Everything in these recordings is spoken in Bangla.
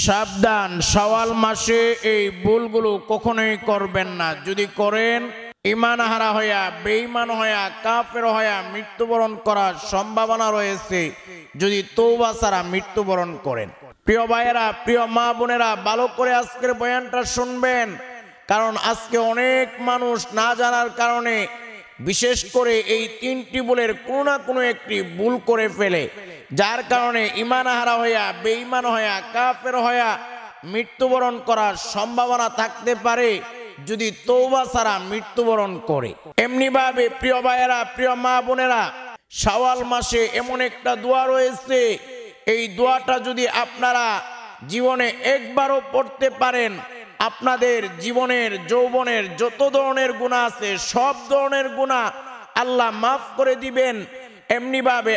সাবধান, শাওয়াল মাসে এই ভুলগুলো কখনোই করবেন না। যদি করেন ঈমান হারা হইয়া, বেঈমান হইয়া, কাফের হইয়া মৃত্যুবরণ করার সম্ভাবনা রয়েছে যদি তওবা ছাড়া মৃত্যুবরণ করেন। প্রিয় ভাইয়েরা, প্রিয় মা বোনেরা, ভালো করে আজকের বয়ানটা শুনবেন, কারণ আজকে অনেক মানুষ না জানার কারণে বিশেষ করে এই তিনটি ভুলের কোনো না কোনো একটি ভুল করে ফেলে, যার কারণে ঈমান হারা হইয়া, বেঈমান হইয়া, কাফের হইয়া মৃত্যুবরণ করার সম্ভাবনা থাকতে পারে যদি তওবা ছাড়া মৃত্যুবরণ করে। এমনি ভাবে প্রিয় ভাইয়েরা, প্রিয় মা বোনেরা, শাওয়াল মাসে এমন একটা দোয়া রয়েছে, এই দোয়াটা যদি আপনারা জীবনে একবারও পড়তে পারেন, আপনাদের জীবনের যৌবনের যত ধরনের গুনাহ আছে সব ধরনের গুনাহ আল্লাহ মাফ করে দিবেন। এমনি ভাবে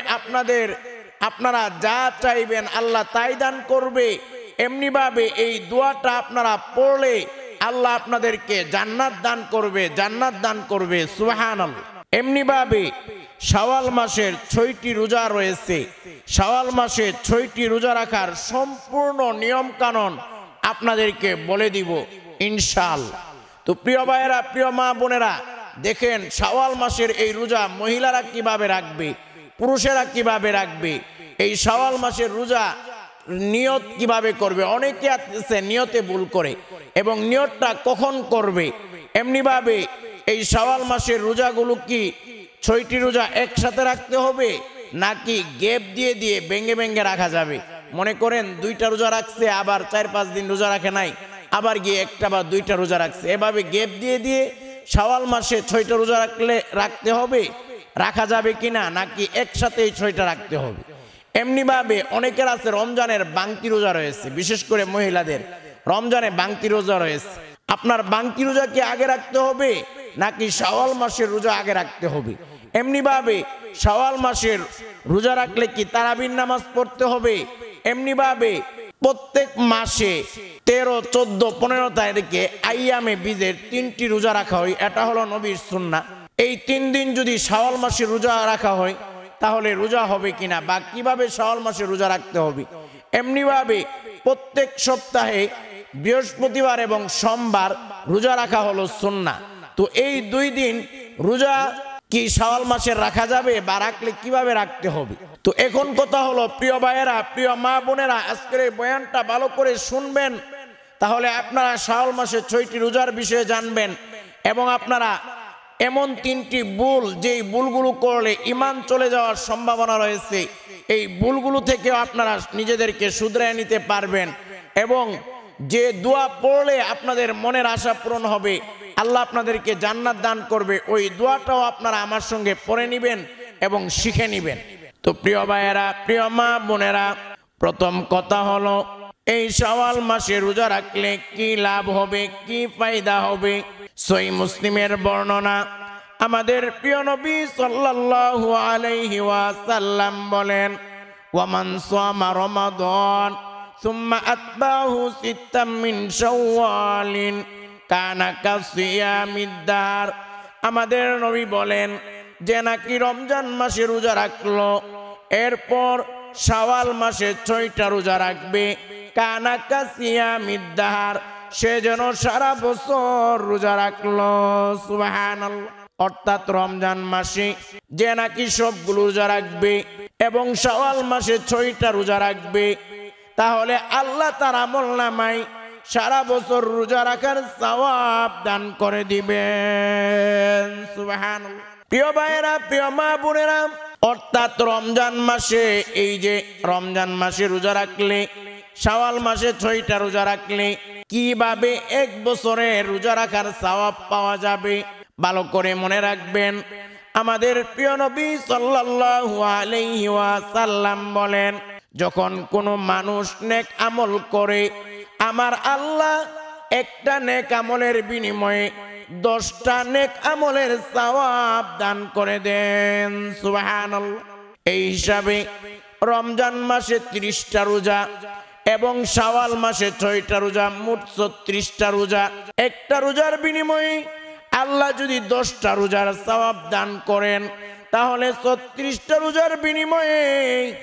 আপনারা যা চাইবেন আল্লাহ তাই দান করবে। এমনি ভাবে এই দোয়াটা আপনারা পড়লে আল্লাহ আপনাদেরকে জান্নাত দান করবে, জান্নাত দান করবে। সুবহানাল্লাহ। এমনি ভাবে শাওয়াল মাসের 6টি রোজা রয়েছে। শাওয়াল মাসে 6টি রোজা রাখার সম্পূর্ণ নিয়ম কানুন আপনাদেরকে বলে দিব ইনশাআল্লাহ। তো প্রিয় ভাইয়েরা, প্রিয় মা বোনেরা, দেখেন শাওয়াল মাসের এই রোজা মহিলারা কিভাবে রাখবে, পুরুষেরা কিভাবে রাখবে, এই শাওয়াল মাসের রোজা নিয়ত কিভাবে করবে। অনেকে আছে নিয়তে ভুল করে, এবং নিয়তটা কখন করবে। এমনি ভাবে এই শাওয়াল মাসের রোজাগুলো কি 6টি রোজা একসাথে রাখতে হবে নাকি গ্যাপ দিয়ে দিয়ে ভেঙে ভেঙে রাখা যাবে। মনে করেন 2টা রোজা রাখছে, আবার 4-5 দিন রোজা রাখে নাই, আবার গিয়ে 1টা বা 2টা রোজা রাখছে, এভাবে গ্যাপ দিয়ে দিয়ে শাওয়াল মাসে 6টা রোজা রাখতে হবে, রাখা যাবে কিনা, নাকি একসাথে এই 6টা রাখতে হবে। এমনি ভাবে অনেকের আছে রমজানের বাংতি রোজা রয়েছে, বিশেষ করে মহিলাদের রমজানে বাংতি রোজা রয়েছে। আপনার বাংতি রোজা কি আগে রাখতে হবে নাকি শাওয়াল মাসের রোজা আগে রাখতে হবে। এমনি ভাবে শাওয়াল মাসের রোজা রাখলে কি তারাবির নামাজ পড়তে হবে। এমনি ভাবে প্রত্যেক মাসে 13, 14, 15 তারিখে আইয়ামে বীজের 3টি রোজা রাখা হয়, এটা হলো নবীর সুন্নাহ। এই 3 দিন যদি শাওয়াল মাসে রোজা রাখা হয় তাহলে রোজা হবে কিনা, বা কিভাবে শাওয়াল মাসে রোজা রাখতে হবে। এমনি ভাবে প্রত্যেক সপ্তাহে বৃহস্পতিবার এবং সোমবার রোজা রাখা হলো সুন্নাহ। তো এই 2 দিন রোজা কি শাওয়াল মাসে রাখা যাবে, বা রাখলে কিভাবে রাখতে হবে। তো এখন কথা হলো প্রিয় ভাইয়েরা, প্রিয় মা বোনেরা, আজকের এই বয়ানটা ভালো করে শুনবেন, তাহলে আপনারা শাওয়াল মাসে 6টি রোজার বিষয়ে জানবেন, এবং আপনারা এমন 3টি ভুল, যেই ভুলগুলো করলে ঈমান চলে যাওয়ার সম্ভাবনা রয়েছে, এই ভুলগুলো থেকেও আপনারা নিজেদেরকে শুধরায় নিতে পারবেন, এবং যে দোয়া পড়লে আপনাদের মনের আশা পূরণ হবে, আল্লাহ আপনাদেরকে জান্নাত দান করবে, ওই দোয়াটাও আপনারা আমার সঙ্গে পড়ে নেবেন এবং শিখে নেবেন। তো প্রিয় ভাইয়েরা, প্রিয় মা বোনেরা, প্রথম কথা হলো এই শাওয়াল মাসে রোজা রাখলে কি লাভ হবে, কি ফায়দা হবে। সহিহ মুসলিমের বর্ণনা, আমাদের প্রিয় নবী সাল্লাল্লাহু আলাইহি ওয়াসাল্লাম বলেন, ওয়ামান সামা রমাদান সুম্মা আতবাহু সিত্তাম মিন শাওয়ালিন কানা কাসিয়ামিদ দার। আমাদের নবী বলেন, যে নাকি রমজান মাসে রোজা রাখলো, এরপর শাওয়াল মাসে 6টা রোজা রাখবে, কানা কাসিয়ামিদ দার, সে যেন সারা বছর রোজা রাখলো। সুবহানাল্লাহ। অর্থাৎ রমজান মাসে যে নাকি সবগুলো রোজা রাখবে এবং শাওয়াল মাসে 6টা রোজা রাখবে, তাহলে আল্লাহ তার আমলনামায় সারা বছর রোজা রাখার সওয়াব দান করে দিবেন। সুবহানাল্লাহ। প্রিয় ভাইয়েরা, প্রিয় মা বোনেরা, অর্থাৎ রমজান মাসে, এই যে রমজান মাসে রোজা রাখলে, শাওয়াল মাসে 6টা রোজা রাখলে কিভাবে 1 বছরে রোজা রাখার সওয়াব পাওয়া যাবে, ভালো করে মনে রাখবেন। আমাদের প্রিয় নবী সাল্লাল্লাহু আলাইহি ওয়াসাল্লাম বলেন, যখন কোনো মানুষ নেক আমল করে, আমার আল্লাহ একটা নেক আমলের বিনিময়ে 10টা নেক আমলের সওয়াব দান করে দেন। সুবহানাল্লাহ। এই হিসাবে রমজান মাসে 30টা রোজা এবং শাওয়াল মাসে 6টা রোজা, মোট 36টা রোজা। একটা রোজার বিনিময়ে আল্লাহ যদি 10টা রোজার সওয়াব দান করেন, তাহলে 36টা রোজার বিনিময়ে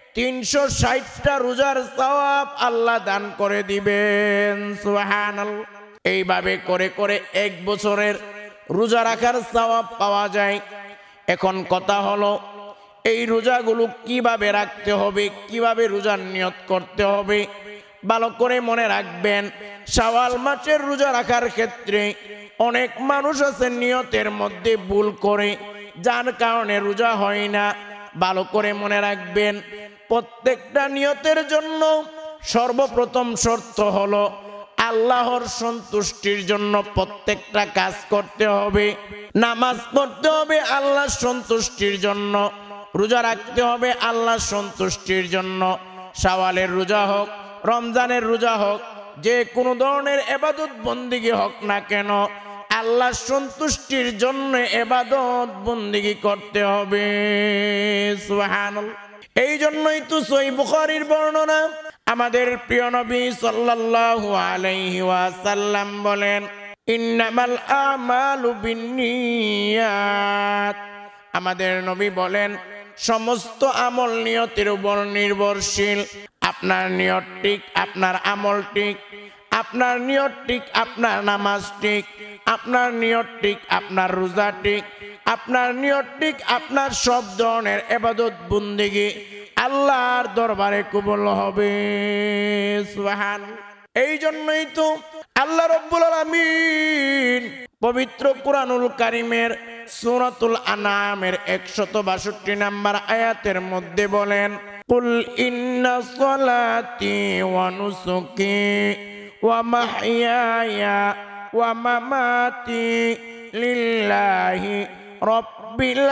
360টা রোজার সওয়াব আল্লাহ দান করে দিবেন। সুবহানাল্লাহ। এইভাবে করে করে 1 বছরের রোজা রাখার সওয়াব পাওয়া যায়। এখন কথা হলো এই রোজাগুলো কিভাবে রাখতে হবে, কিভাবে রোজার নিয়ত করতে হবে। ভালো করে মনে রাখবেন, শাওয়াল মাসের রোজা রাখার ক্ষেত্রে অনেক মানুষ আছে নিয়তের মধ্যে ভুল করে, যার কারণে রোজা হয় না। ভালো করে মনে রাখবেন, প্রত্যেকটা নিয়তের জন্য সর্বপ্রথম শর্ত হলো আল্লাহর সন্তুষ্টির জন্য প্রত্যেকটা কাজ করতে হবে। নামাজ পড়তে হবে আল্লাহর সন্তুষ্টির জন্য, রোজা রাখতে হবে আল্লাহর সন্তুষ্টির জন্য। শাওয়ালের রোজা হোক, রমজানের রোজা হোক, যে কোনো ধরনের ইবাদত বন্দেগী হোক না কেন, আল্লাহর সন্তুষ্টির জন্য ইবাদত বন্দেগী করতে হবে। সুবহানাল্লাহ। এই জন্যই তো সহিহ বুখারীর বর্ণনা, আমাদের প্রিয় নবী সাল্লাল্লাহু আলাইহি ওয়াসাল্লাম বলেন, ইন্নামাল আমালু বিন্নিয়াত। আমাদের নবী বলেন, সমস্ত আমল নিয়তের উপর নির্ভরশীল। আপনার নিয়ত ঠিক, আপনার আমল ঠিক। আপনার নিয়ত ঠিক, আপনার নামাজ ঠিক। আপনার নিয়ত ঠিক, আপনার রোজা ঠিক। আপনার নিয়ত ঠিক, আপনার সব ধরনের ইবাদত বন্দেগী আল্লাহর দরবারে কবুল হবে। সুবহানাল্লাহ। এই জন্যই তো আল্লাহ রাব্বুল আলামিন পবিত্র কুরআনুল কারীমের সূরাতুল আনআমের 162 নম্বর আয়াতের মধ্যে বলেন, কুল ইন্না সলাতি ওয়া নুসুকি ওয়া মাহইয়ায়া ওয়া মামাতি লিল্লাহি রাব্বিল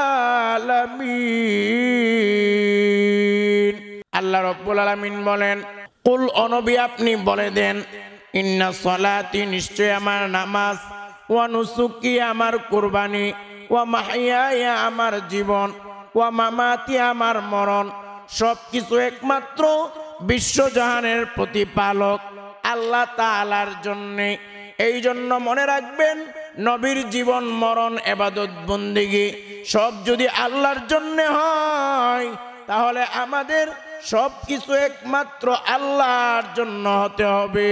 আলামিন। আল্লাহ রাব্বুল আলামিন বলেন, কুল অনবী আপনি বলে দেন, ইন্না সলাতি নিশ্চয় আমার নামাজ, ওয়া নুসুকি আমার কুরবানি, ওয়া মাহইয়ায়া আমার জীবন, ওয়া মামাতি আমার মরণ, সবকিছু একমাত্র বিশ্বজাহানের প্রতিপালক আল্লাহ তাআলার জন্য। এই জন্য মনে রাখবেন, নবীর জীবন মরণ ইবাদত বন্দেগী সব যদি আল্লাহর জন্য হয়, তাহলে আমাদের সবকিছু একমাত্র আল্লাহর জন্য হতে হবে।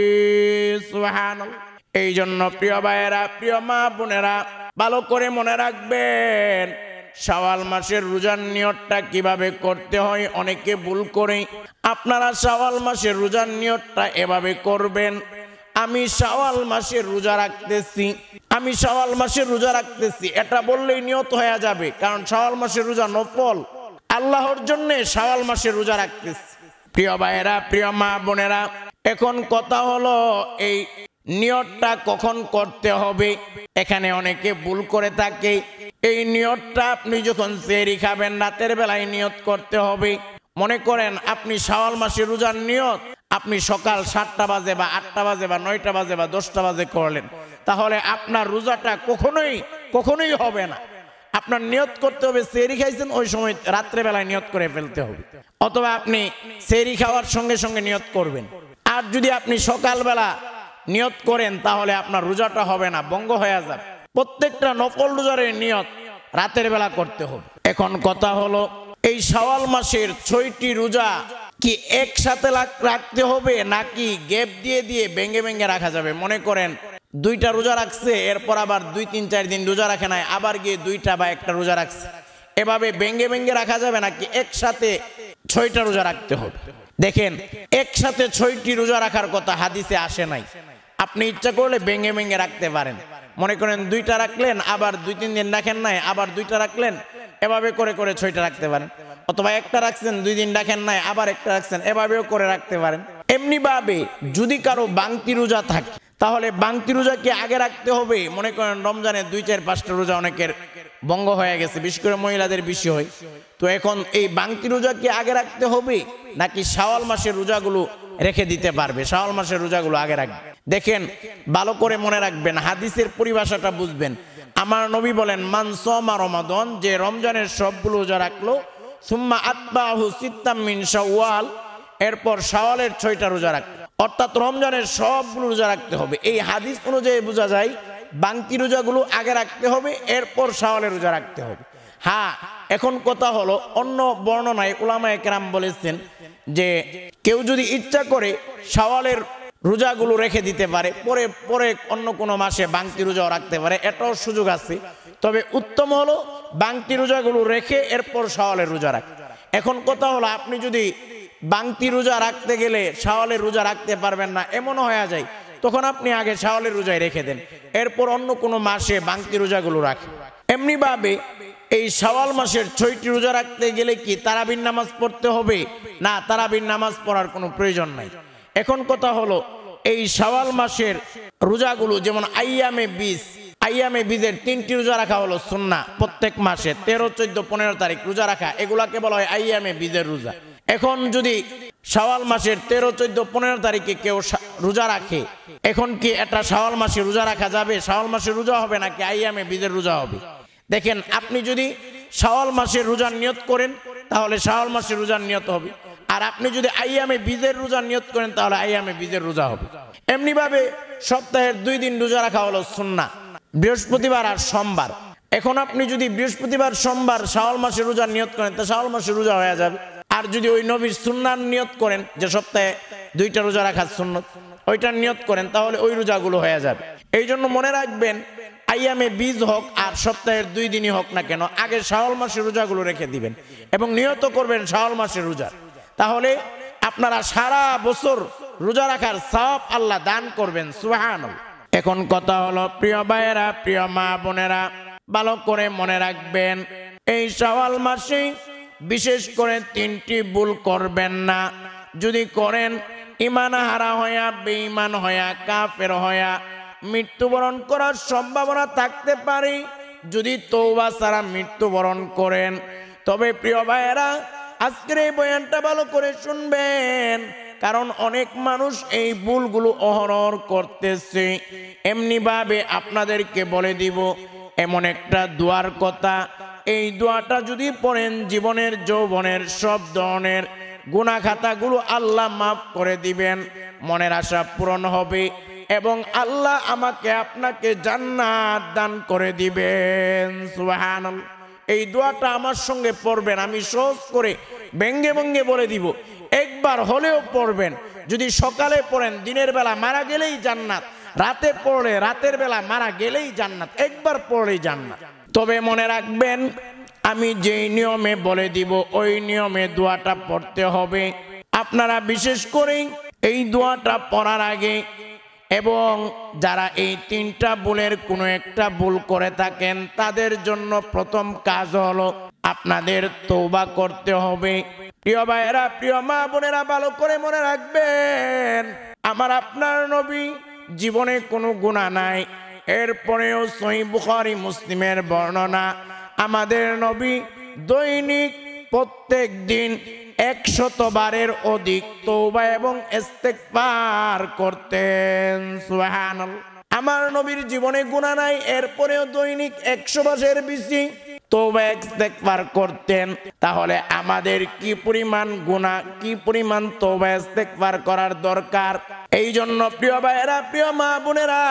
সুবহানাল্লাহ। এই জন্য প্রিয় ভাইয়েরা, প্রিয় মা বোনেরা, ভালো করে মনে রাখবেন, শাওয়াল মাসের রোজার নিয়তটা কিভাবে করতে হয় অনেকে ভুল করে। আপনারা শাওয়াল মাসের রোজার নিয়তটা এভাবে করবেন, আমি শাওয়াল মাসের রোজা রাখতেছি, আমি শাওয়াল মাসের রোজা রাখতেছি, এটা বললেই নিয়ত হয়ে যাবে। কারণ শাওয়াল মাসের রোজা নফল, আল্লাহর জন্য শাওয়াল মাসের রোজা রাখতেছি। প্রিয় ভাইয়েরা, প্রিয় মা বোনেরা, এখন কথা হলো এই নিয়তটা কখন করতে হবে। এখানে অনেকে ভুল করে থাকে। এই নিয়তটা আপনি যখন সেহরি খাবেন রাতের বেলায় নিয়ত করতে হবে। মনে করেন আপনি শাওয়াল মাসের রোজার নিয়ত আপনি সকাল 7টা বাজে বা 8টা বাজে বা 9টা বাজে বা 10টা বাজে করলেন, তাহলে আপনার রোজাটা কখনোই হবে না। আপনার নিয়ত করতে হবে সেহরি খাইছেন ওই সময় রাত্রে বেলায় নিয়ত করে ফেলতে হবে, অথবা আপনি সেহরি খাওয়ার সঙ্গে সঙ্গে নিয়ত করবেন। আর যদি আপনি সকালবেলা নিয়ত করেন তাহলে আপনার রোজাটা হবে না, ভঙ্গ হয়ে যাবে। প্রত্যেকটা নফল রোজার নিয়ত রাতের বেলা করতে হবে। এখন কথা হলো, এই শাওয়াল মাসের 6টি রোজা কি একসাথে রাখতে হবে নাকি গ্যাপ দিয়ে দিয়ে ভেঙে ভেঙে রাখা যাবে? মনে করেন 2টা রোজা রাখছে, এরপর আবার 2-3-4 দিন রোজা রাখে নাই, আবার গিয়ে 2টা বা 1টা রোজা রাখছে, এভাবে ভেঙে ভেঙে রাখা যাবে নাকি একসাথে 6টা রোজা রাখতে হবে? দেখেন, একসাথে 6টি রোজা রাখার কথা হাদিসে আসে নাই। আপনি ইচ্ছা করলে ভেঙে ভেঙে রাখতে পারেন। মনে করেন 2টা রাখলেন, আবার 2-3 দিন রাখেন নাই, আবার 2টা রাখলেন, এভাবে করে করে 6টা রাখতে পারেন। অথবা 1টা রাখছেন, 2 দিন রাখেন নাই, আবার 1টা রাখছেন, এভাবেও করে রাখতে পারেন। এমনি ভাবে যদি কারো বাংতি রোজা থাকে তাহলে বাংতি রোজা কি আগে রাখতে হবে? মনে করেন রমজানের 2-4-5টা রোজা অনেকের ভঙ্গ হয়ে গেছে, বিশেষ করে মহিলাদের বেশি হয়, তো এখন এই বাংতি রোজা কি আগে রাখতে হবে নাকি শাওয়াল মাসের রোজাগুলো রেখে দিতে পারবে? শাওয়াল মাসের রোজাগুলো আগে রাখবে। দেখেন, ভালো করে মনে রাখবেন, হাদিসের পরিভাষাটা বুঝবেন। আমার নবী বলেন, মান সামা রমাদান, যে রমজানের সবগুলো রোজা রাখলো, সুম্মা আতবাহু সিত্তাম মিন শাওয়াল, এরপর শাওয়ালের 6টা রোজা রাখলো, অর্থাৎ রমজানের সবগুলো রোজা রাখতে হবে। এই হাদিস অনুযায়ী বোঝা যায় বাংতি রোজাগুলো আগে রাখতে হবে, এরপর শাওয়ালের রোজা রাখতে হবে। হ্যাঁ, এখন কথা হলো, অন্য বর্ণনায় উলামায়ে কেরাম বলেছেন যে কেউ যদি ইচ্ছা করে শাওয়ালের রোজাগুলো রেখে দিতে পারে, পরে পরে অন্য কোনো মাসে বাংতি রোজাও রাখতে পারে, এটাও সুযোগ আছে। তবে উত্তম হলো বাংতি রোজাগুলো রেখে এরপর শাওয়ালের রোজা রাখা। এখন কথা হলো, আপনি যদি বাংতি রোজা রাখতে গেলে শাওয়ালের রোজা রাখতে পারবেন না, এমনও হয়ে যায়, তখন আপনি আগে শাওয়ালের রোজায় রেখে দেন, এরপর অন্য কোনো মাসে বাংতি রোজাগুলো রাখেন। এমনিভাবে এই শাওয়াল মাসের 6টি রোজা রাখতে গেলে কি তারাবির নামাজ পড়তে হবে? না, তারাবির নামাজ পড়ার কোনো প্রয়োজন নাই। এখন কথা হলো, এই শাওয়াল মাসের রোজাগুলো যেমন আইয়ামে বীজের 3টি রোজা রাখা হলো সুন্নাহ, প্রত্যেক মাসে 13, 14, 15 তারিখ রোজা রাখা, এগুলাকে বলা হয় আইয়ামে বীজের রোজা। এখন যদি শাওয়াল মাসের 13, 14, 15 তারিখে কেউ রোজা রাখে, এখন কি এটা শাওয়াল মাসে রোজা রাখা যাবে? শাওয়াল মাসে রোজা হবে নাকি আইয়ামে বীজের রোজা হবে? দেখেন, আপনি যদি শাওয়াল মাসের রোজার নিয়ত করেন তাহলে শাওয়াল মাসের রোজার নিয়ত হবে, আর আপনি যদি আইয়ামে বীজের রোজার নিয়ত করেন তাহলে আইয়ামে বীজের রোজা হবে। এমনিভাবে সপ্তাহের 2 দিন রোজা রাখা হলো সুন্নাহ, বৃহস্পতিবার আর সোমবার। এখন আপনি যদি বৃহস্পতিবার সোমবার শাওয়াল মাসের রোজার নিয়ত করেন তা শাওয়াল মাসের রোজা হয়ে যাবে। আর যদি ওই নবীর সুন্নাহর নিয়ত করেন, যে সপ্তাহে 2টা রোজা রাখার সুন্নত, ওইটার নিয়ত করেন, তাহলে ওই রোজাগুলো হয়ে যাবে। এই জন্য মনে রাখবেন, আইয়ামে বীজ হোক আর সপ্তাহের 2 দিনই হোক না কেন, আগে শাওয়াল মাসের রোজাগুলো রেখে দিবেন এবং নিয়ত করবেন শাওয়াল মাসের রোজা। তাহলে আপনারা সারা বছর রোজা রাখার সওয়াব আল্লাহ দান করবেন। সুবহানাল্লাহ। এখন কথা হলো, প্রিয় ভাইয়েরা, প্রিয় মা বোনেরা, ভালো করে মনে রাখবেন, এই শাওয়াল মাসে বিশেষ করে 3টি ভুল করবেন না। যদি করেন, ঈমান হারা হইয়া, বেঈমান হইয়া, কাফের হইয়া মৃত্যুবরণ করার সম্ভাবনা থাকতে পারে যদি তওবা ছাড়া মৃত্যুবরণ করেন। তবে প্রিয় ভাইয়েরা, আজকের এই বয়ানটা ভালো করে শুনবেন, কারণ অনেক মানুষ এই ভুলগুলো অহরহ করতেছে। এমনিভাবে আপনাদেরকে বলে দিব এমন একটা দোয়ার কথা, এই দোয়াটা যদি পড়েন জীবনের যৌবনের সব ধরনের গুনাহ খাতাগুলো আল্লাহ মাফ করে দিবেন, মনের আশা পূরণ হবে এবং আল্লাহ আমাকে আপনাকে জান্নাত দান করে দিবেন। সুবহানাল্লাহ। এই দোয়াটা আমার সঙ্গে পড়বেন, আমি সহজ করে ব্যঙ্গে ব্যঙ্গে বলে দিব, একবার হলেও পড়বেন। যদি সকালে পড়েন দিনের বেলা মারা গেলেই জান্নাত, রাতে পড়লে রাতের বেলা মারা গেলেই জান্নাত, একবার পড়লেই জান্নাত। তবে মনে রাখবেন, আমি যেই নিয়মে বলে দিব ওই নিয়মে দোয়াটা পড়তে হবে। আপনারা বিশেষ করে এই দোয়াটা পড়ার আগে এবং যারা এই 3টা ভুলের কোনো একটা ভুল করে থাকেন তাদের জন্য প্রথম কাজ হলো আপনাদের তওবা করতে হবে। প্রিয় ভাইয়েরা, প্রিয় মা বোনেরা, ভালো করে মনে রাখবেন, আমার আপনার নবী জীবনে কোনো গুনাহ নাই, এরপরেও সহিহ বুখারী মুসলিমের বর্ণনা, আমাদের নবী দৈনিক প্রত্যেক দিন 100 বারের অধিক তওবা এবং ইস্তেগফার করতেন। সুবহানাল্লাহ। আমার নবীর জীবনে গুনাহ নাই, এরপরেও দৈনিক 100 বারের বেশি তওবা ইস্তেগফার করতেন। তাহলে আমাদের কি পরিমাণ গুনাহ, কি পরিমাণ তওবা ইস্তেগফার করার দরকার। এই জন্য প্রিয় ভাইয়েরা, প্রিয় মা বোনেরা,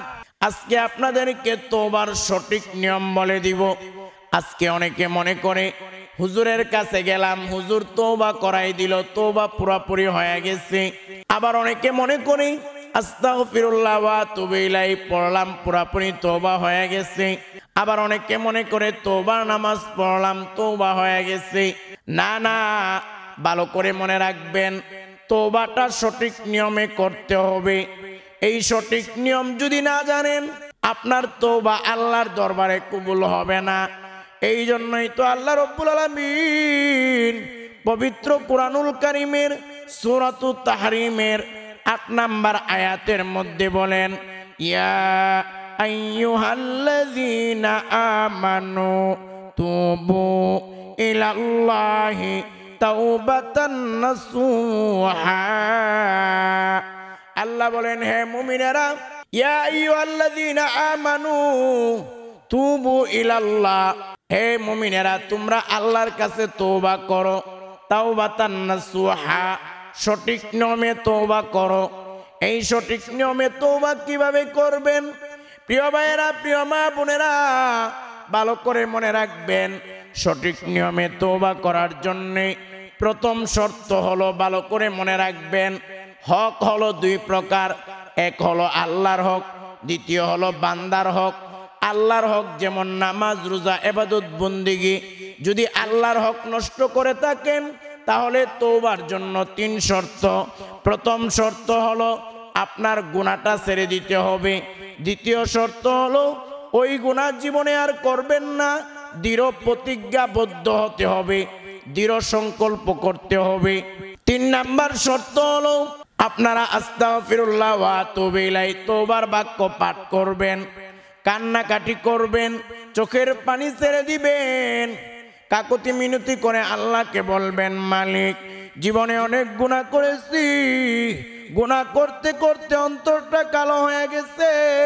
আজকে আপনাদেরকে তওবার সঠিক নিয়ম বলে দিব। আজকে অনেকে মনে করে হুজুরের কাছে গেলাম, হুজুর তওবা করাই দিল, তওবা পুরোপুরি হয়ে গেছে। আবার অনেকে মনে করে আস্তাগফিরুল্লাহ ওয়া আতুবু ইলাইহি পড়লাম, পুরোপুরি তওবা হয়ে গেছে। আবার অনেকে মনে করে তওবার নামাজ পড়লাম, তওবা হয়ে গেছে। না না, ভালো করে মনে রাখবেন, তওবাটা সঠিক নিয়মে করতে হবে। এই সঠিক নিয়ম যদি না জানেন, আপনার তওবা আল্লাহর দরবারে কবুল হবে না। এই জন্যই তো আল্লাহ রাব্বুল আলামিন পবিত্র কুরআনুল কারীমের সূরাতুত তাহরিমের 8 নম্বর আয়াতের মধ্যে বলেন, ইয়া আইয়ুহাল্লাযীনা আমানু তুবু ইলাল্লাহি তাওবাতান নাসুহা। আল্লাহ বলেন, হে মুমিনেরা, ইয়া আইয়ুহাল্লাযীনা আমানু তুবু ইলাল্লাহ, হে মুমিনেরা, তোমরা আল্লাহর কাছে তওবা করো, তাওবাতান নাসুহা, সঠিক নিয়মে তওবা করো। এই সঠিক নিয়মে তওবা কিভাবে করবেন? প্রিয় ভাইয়েরা, প্রিয় মা বোনেরা, ভালো করে মনে রাখবেন, সঠিক নিয়মে তওবা করার জন্যে প্রথম শর্ত হলো, ভালো করে মনে রাখবেন, হক হলো দুই প্রকার। এক হলো আল্লাহর হক, দ্বিতীয় হলো বান্দার হক। আল্লাহর হক যেমন নামাজ, রোজা, ইবাদত, বন্দেগী। যদি আল্লাহর হক নষ্ট করে থাকেন তাহলে তওবার জন্য তিন শর্ত। প্রথম শর্ত হলো আপনার গুনাহটা ছেড়ে দিতে হবে। দ্বিতীয় শর্ত হলো ওই গুনাহ জীবনে আর করবেন না, দৃঢ় প্রতিজ্ঞাবদ্ধ হতে হবে, দৃঢ় সংকল্প করতে হবে। 3 নাম্বার শর্ত হলো আপনারা আস্তাগফিরুল্লাহ ওয়া আতুবু ইলাইহি তওবার বাক্য পাঠ করবেন, কান্নাকাটি করবেন, চোখের পানি ছেড়ে দিবেন, কাকুতি মিনতি করে আল্লাহকে বলবেন, মালিক জীবনে অনেক গুনাহ করেছি, গুনাহ করতে করতে অন্তরটা কালো হয়ে গেছে,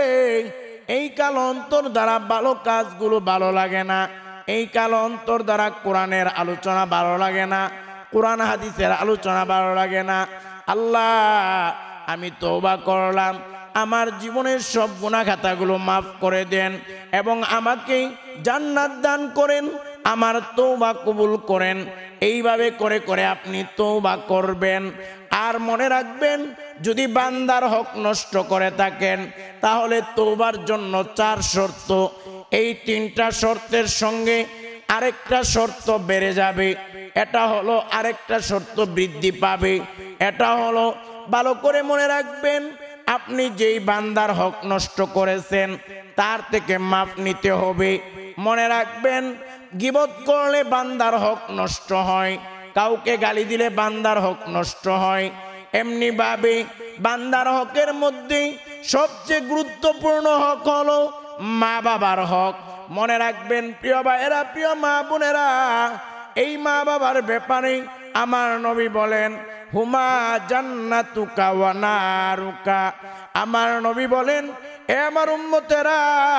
এই কালো অন্তর দ্বারা ভালো কাজগুলো ভালো লাগে না, এই কালো অন্তর দ্বারা কোরআনের আলোচনা ভালো লাগে না, কোরআন হাদিসের আলোচনা ভালো লাগে না। আল্লাহ আমি তওবা করলাম, আমার জীবনের সব গুনাহ খাতাগুলো মাফ করে দেন এবং আমাকে জান্নাত দান করেন, আমার তওবা কবুল করেন। এইভাবে করে করে আপনি তওবা করবেন। আর মনে রাখবেন, যদি বান্দার হক নষ্ট করে থাকেন তাহলে তওবার জন্য 4 শর্ত। এই 3টা শর্তের সঙ্গে আরেকটা শর্ত বেড়ে যাবে, এটা হলো আরেকটা শর্ত বৃদ্ধি পাবে। এটা হলো, ভালো করে মনে রাখবেন, আপনি যেই বান্দার হক নষ্ট করেছেন তার থেকে মাফ নিতে হবে। মনে রাখবেন, গীবত করলে বান্দার হক নষ্ট হয়, কাউকে গালি দিলে বান্দার হক নষ্ট হয়। এমনি ভাবে বান্দার হকের মধ্যে সবচেয়ে গুরুত্বপূর্ণ হক হলো মা বাবার হক। মনে রাখবেন প্রিয় ভাইয়েরা, প্রিয় মা বোনেরা, এই মা বাবার ব্যাপারে আমার নবী বলেন, হুমা জান্নাতুকা ওয়া নারুকা। আমার নবী বলেন, এ আমার উম্মতেরা,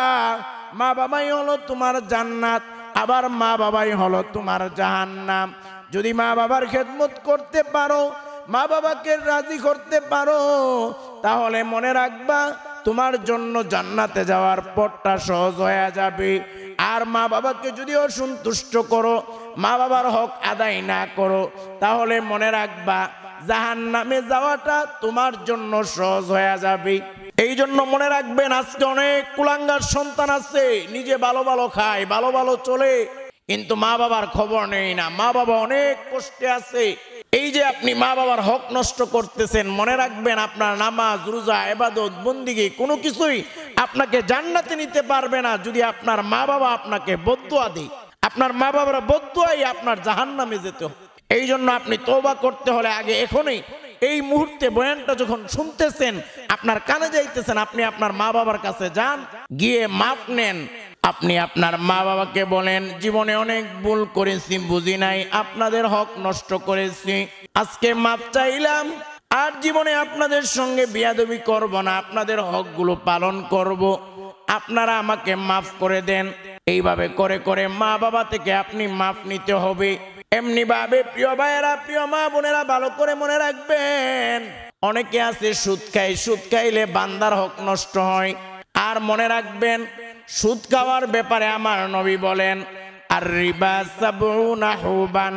মা বাবাই হলো তোমার জান্নাত, আবার মা বাবাই হলো তোমার জাহান্নাম। যদি মা বাবার খেদমত করতে পারো, মা বাবাকে রাজি করতে পারো, তাহলে মনে রাখবা তোমার জন্য জান্নাতে যাওয়ার পথটা সহজ হয়ে যাবে। আর মা বাবাকে যদি অসন্তুষ্ট করো, মা বাবার হক আদায় না করো, তাহলে মনে রাখবা জাহান্নামে যাওয়াটা তোমার জন্য সহজ হয়ে যাবে। এই জন্য মনে রাখবেন, আজকে অনেক কুলাঙ্গার সন্তান আছে, নিজে ভালো ভালো খায়, ভালো ভালো চলে, কিন্তু মা বাবার খবর নেই না, মা বাবা অনেক কষ্টে আছে। এই যে আপনি মা বাবার হক নষ্ট করতেছেন, মনে রাখবেন আপনার নামাজ, রোজা, ইবাদত, বন্দেগী কোনো কিছুই আপনাকে জান্নাতে নিতে পারবে না যদি আপনার মা বাবা আপনাকে বদদুয়া দেয়। আপনার মা বাবার বদদুয়াই আপনার জাহান্নামে যেতে হবে। এই জন্য আপনি তওবা করতে হলে আগে এখনই, এই মুহূর্তে বয়ানটা যখন শুনতেছেন, আপনার কানে যাইতেছেন, আপনি আপনার মা বাবার কাছে যান, গিয়ে মাফ নেন। আপনি আপনার মা বাবাকে বলেন, জীবনে অনেক ভুল করেছি, বুঝি নাই, আপনাদের হক নষ্ট করেছি, আজকে মাফ চাইলাম, আর জীবনে আপনাদের সঙ্গে বিয়াদবি করব না, আপনাদের হকগুলো পালন করব, আপনারা আমাকে মাফ করে দেন। এইভাবে করে করে মা বাবা থেকে আপনি মাফ নিতে হবে। এমনি ভাবে প্রিয় ভাইয়েরা, প্রিয় মা বোনেরা, ভালো করে মনে রাখবেন, অনেকে আছে সুদ খায়, সুদ খাইলে বান্দার হক নষ্ট হয়। আর মনে রাখবেন, সুদ খাওয়ার ব্যাপারে আমার নবী বলেন, আর রিবা সাবউনা হুবান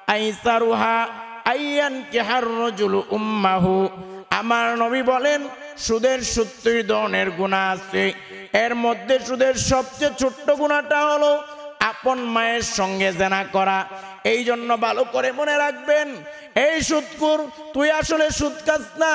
আইসারুহা আইয়ান কিহার রাজুলু উম্মাহু। আমার নবী বলেন, সুদের 70 ধরনের গুনাহ আছে, এর মধ্যে সুদের সবচেয়ে ছোট্ট গুনাহটা হলো আপন মায়ের সঙ্গে জেনা করা। এই জন্য ভালো করে মনে রাখবেন, এই সুদখোর, তুই আসলে সুদ খাস না,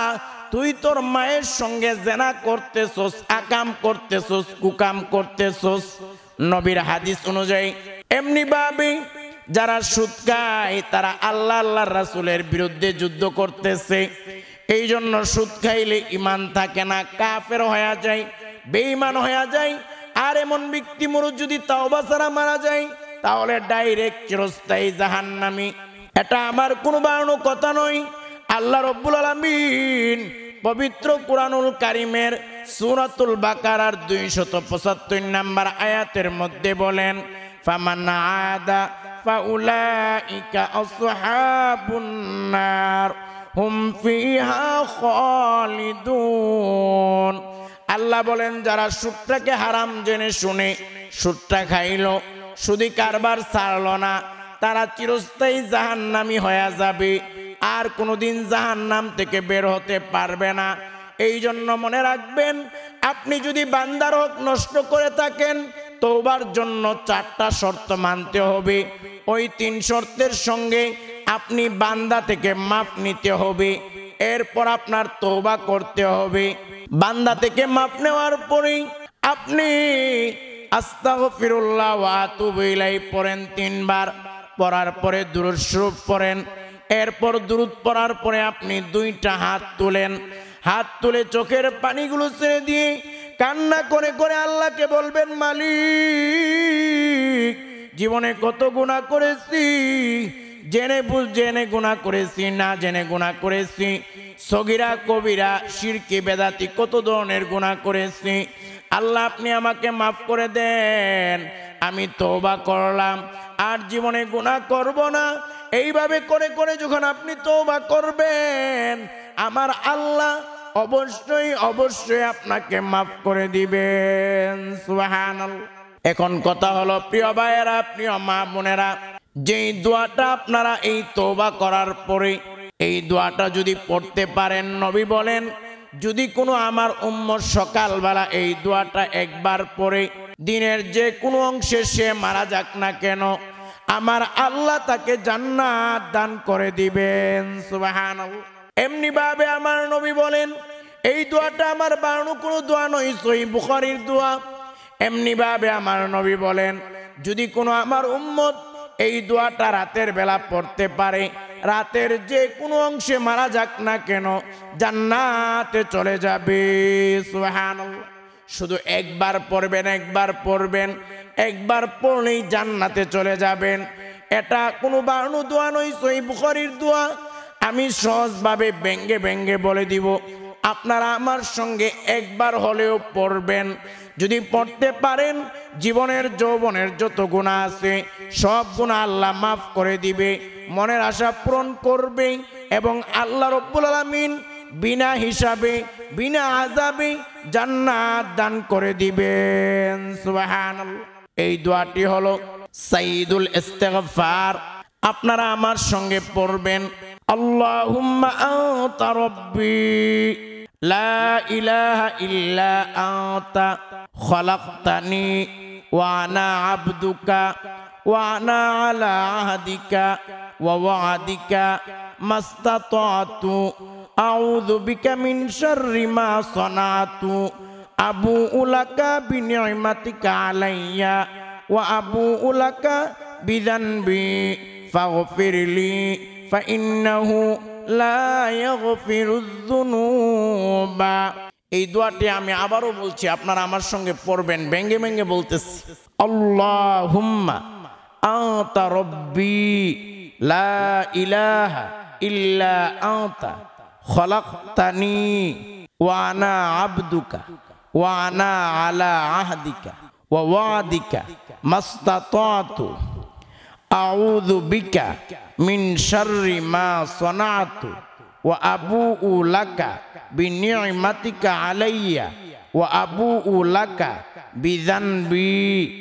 তুই তোর মায়ের সঙ্গে জেনা করতেছস, আকাম করতেছস, কুকাম করতেছস নবীর হাদিস অনুযায়ী। এমনি ভাবে যারা সুদ খায় তারা আল্লাহ আল্লাহর রাসূলের বিরুদ্ধে যুদ্ধ করতেছে। এই জন্য সুদ খাইলে ঈমান থাকে না, কাফের হয়ে যায়, বেঈমান হয়ে যায়। আর এমন ব্যক্তি মরু যদি তাওবা ছাড়া মারা যায় তাহলে ডাইরেক্ট চিরস্থায়ী জাহান্নামী। এটা আমার কোনো বানানো কথা নয়, আল্লাহ রাব্বুল আলামিন পবিত্র কুরআনুল কারীমের সূরাতুল বাকারার 275 নম্বর আয়াতের মধ্যে বলেন, ফামান আদা ফাউলাইকা আসহাবুন নার হুম ফিহা খালিদুন। আল্লাহ আল্লাহ বলেন যারা সুদটাকে হারাম জেনে শুনে সুদটা খাইলো, সুদি কারবার ছাড়লো না, তারা চিরস্থায়ী জাহান্নামী হয়ে যাবে, আর কোনোদিন জাহান্নাম থেকে বের হতে পারবে না। এই জন্য মনে রাখবেন, আপনি যদি বান্দার হক নষ্ট করে থাকেন, তওবার জন্য 4টা শর্ত মানতে হবে। ওই 3 শর্তের সঙ্গে আপনি বান্দা থেকে মাফ নিতে হবে, এরপর আপনার তওবা করতে হবে। বান্দা থেকে মাফ নেওয়ার পরেই আপনি আস্তাগফিরুল্লাহ ওয়া আতুবু ইলাইহি পড়েন 3 বার। পড়ার পরে দুরূদ শরীফ পড়েন। এরপর দুরূদ পড়ার পরে আপনি 2টা হাত তুলেন। হাত তুলে চোখের পানিগুলো ছেড়ে দিয়ে কান্না করে করে আল্লাহকে বলবেন, মালিক, জীবনে কত গুনাহ করেছি, জেনে গুনাহ করেছি, না জেনে গুনাহ করেছি, সগীরা কবিরা শিরকি বেদাতি কত ধরনের গুনাহ করেছি। আল্লাহ আপনি আমাকে মাফ করে দেন, আমি তওবা করলাম, আর জীবনে গুনাহ করব না। এইভাবে করে করে যখন আপনি তওবা করবেন, আমার আল্লাহ অবশ্যই অবশ্যই আপনাকে মাফ করে দিবেন। সুবহানাল্লাহ। এখন কথা হলো প্রিয় ভাইয়েরা, প্রিয় মা বোনেরা, যেই দোয়াটা আপনারা এই তওবা করার পরে এই দোয়াটা যদি পড়তে পারেন, নবী বলেন যদি কোনো আমার উম্মত সকালবেলা এই দোয়াটা একবার পড়ে দিনের যে কোনো অংশে সে মারা যাক না কেন, আমার আল্লাহ তাকে জান্নাত দান করে দিবেন। সুবহানাল্লাহ। এমনি ভাবে আমার নবী বলেন, এই দোয়াটা আমার বানানো কোনো দোয়া নয়, সহিহ বুখারীর দোয়া। এমনি ভাবে আমার নবী বলেন, যদি কোনো আমার উম্মত এই দোয়াটা রাতের বেলা পড়তে পারে, রাতের যে কোনো অংশে মারা যাক না কেন, জান্নাতে চলে যাবে। সুবহানাল্লাহ। শুধু একবার পড়বেন, একবার পড়বেন, একবার পড়লেই জান্নাতে চলে যাবেন। এটা কোনো বানানো দোয়া নয়, সহিহ বুখারীর দোয়া। আমি সহজভাবে ব্যঙ্গে ব্যঙ্গে বলে দিব, আপনারা আমার সঙ্গে একবার হলেও পড়বেন। যদি পড়তে পারেন, জীবনের যৌবনের যত গুনাহ আছে সব গুনাহ আল্লাহ মাফ করে দিবে, মনের আশা পূরণ করবে, এবং আল্লাহ রাব্বুল আলামিন বিনা হিসাবে বিনা আযাবে জান্নাত দান করে দিবেন। সুবহানাল্লাহ। এই দোয়াটি হলো সাইয়্যিদুল ইস্তিগফার। আপনারা আমার সঙ্গে পড়বেন, আল্লাহুম্মা আনতা রাব্বি লা ইলাহা ইল্লা আনতা খালাকতানি ওয়া আনা আবদুকা ওয়া আনা আলা আহদিকা ওয়া ওয়াদিকা মাস্তাতাতু আউযু বিকা মিন শাররি মা সানাতু আবুউ লাকা বিনি'মাতিকা আলাইয়া ওয়া আবুউ লাকা বিযানবি ফাগফিরলি ফাইন্নাহু লা ইয়াগফিরুয যুনুবা। এই দোয়াটি আমি আবারও বলছি, আপনারা আমার সঙ্গে পড়বেন, ব্যঙ্গে ব্যঙ্গে বলতেছি, আল্লাহুম্মা আনতা রাব্বি লা ইলাহা ইল্লা আনতা খালাকতানি ওয়া আনা আবদুকা ওয়া আনা আলা আহদিকা ওয়া ওয়াদিকা মাস্তাতাতু আউযু বিকা মিন শাররি মা সানাতু ওয়া আবুউ লাকা বিনি'মাতিকা আলাইয়া ওয়া আবুউ লাকা বিযানবি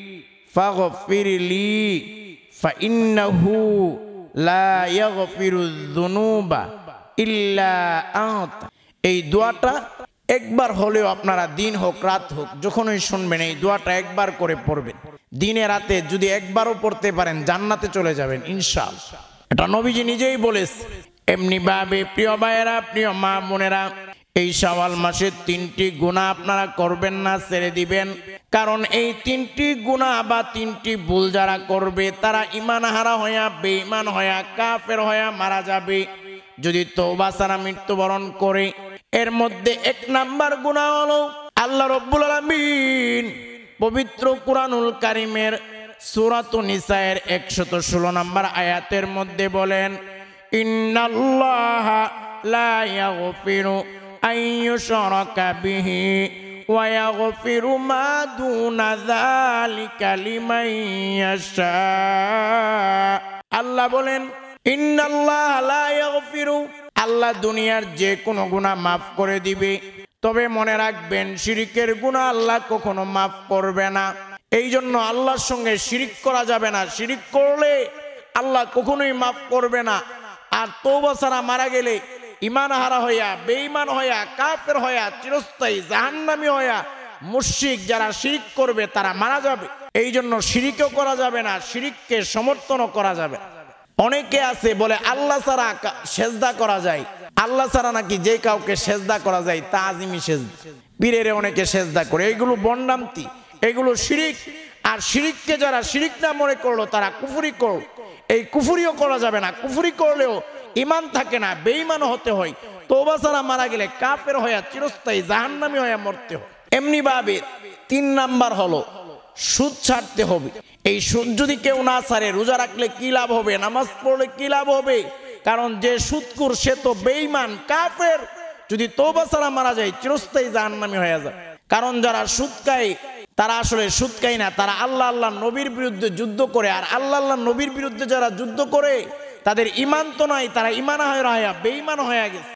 ফাগফিরলি ফাইন্নাহু লা ইয়াগফিরুয যুনুবা ইল্লা আনতা। এই দোয়াটা একবার হলেও আপনারা দিন হোক রাত হোক যখনই শুনবেন এই দোয়াটা একবার করে পড়বেন। দিনে রাতে যদি একবারও পড়তে পারেন জান্নাতে চলে যাবেন ইনশাআল্লাহ। এটা নবীজি নিজেই বলেছে। এমনি ভাবে প্রিয় ভাইয়েরা, প্রিয় মা বোনেরা, এই শাওয়াল মাসে 3টি গুনাহ আপনারা করবেন না, ছেড়ে দিবেন। কারণ এই 3টি গুনাহ বা 3টি ভুল যারা করবে তারা ঈমান হারা হয়ে, বেঈমান হয়ে, কাফের হয়ে মারা যাবে যদি তওবা ছাড়া মৃত্যুবরণ করে। এর মধ্যে 1 নাম্বার গুনাহ হলো আল্লাহ রাব্বুল আলামিন পবিত্র কুরআনুল কারীমের সূরাতুন নিসায়ের 116 নম্বর আয়াতের মধ্যে বলেন, ইন্নাল্লাহা লা ইয়াগফিরু আইয়ুশরাকা বিহি ওয়া ইয়াগফিরু মা দুনা যালিকা লিমান ইয়াশা। আল্লাহ বলেন, ইন্নাল্লাহা লা ইয়াগফিরু, আল্লাহ দুনিয়ার যে কোনো গুনাহ মাফ করে দিবে, তবে মনে রাখবেন শিরিকের গুনাহ আল্লাহ কখনো মাফ করবে না। এই জন্য আল্লাহর সঙ্গে শিরিক করা যাবে না। শিরিক করলে আল্লাহ কখনোই মাফ করবে না। আর তওবা ছাড়া মারা গেলে ঈমান হারা হইয়া, বেঈমান হইয়া, কাফের হইয়া, চিরস্থায়ী জাহান্নামী হইয়া, মুশরিক যারা শিরিক করবে তারা মারা যাবে। এই জন্য শিরিকও করা যাবে না, শিরিককে সমর্থনও করা যাবে না। অনেকে আছে বলে আল্লাহ ছাড়া সেজদা করা যায়, আল্লাহ ছাড়া নাকি যে কাউকে সেজদা করা যায় তাজিমি সেজদা, পীরের অনেকে সেজদা করে। এইগুলো বন্ডামতি, এগুলো শিরিক। আর শিরিককে যারা শিরিক না মনে করলো তারা কুফরি করল। এই কুফরিও করা যাবে না। কুফরি করলেও ঈমান থাকে না, বেঈমান হতে হয়। তওবা ছাড়া মারা গেলে কাফের হইয়া চিরস্থায়ী জাহান্নামী হইয়া মরতে হয়। এমনি ভাবে 3 নাম্বার হলো সুদ ছাড়তে হবে। এই সুদ যদি কেউ না ছাড়ে, রোজা রাখলে কি লাভ হবে, নামাজ পড়লে কি লাভ হবে? কারণ যে সুদখোর সে তো বেঈমান, কাফের। যদি তওবা ছাড়া মারা যায় চিরস্থায়ী জাহান্নামী হয়ে যায়। কারণ যারা সুদ খায় তারা আসলে সুদ খায় না, তারা আল্লাহ নবীর বিরুদ্ধে যুদ্ধ করে। আর আল্লাহ নবীর বিরুদ্ধে যারা যুদ্ধ করে তাদের ঈমান তো নাই, তারা ঈমান হারা হয়ে বেঈমান হয়ে গেছে।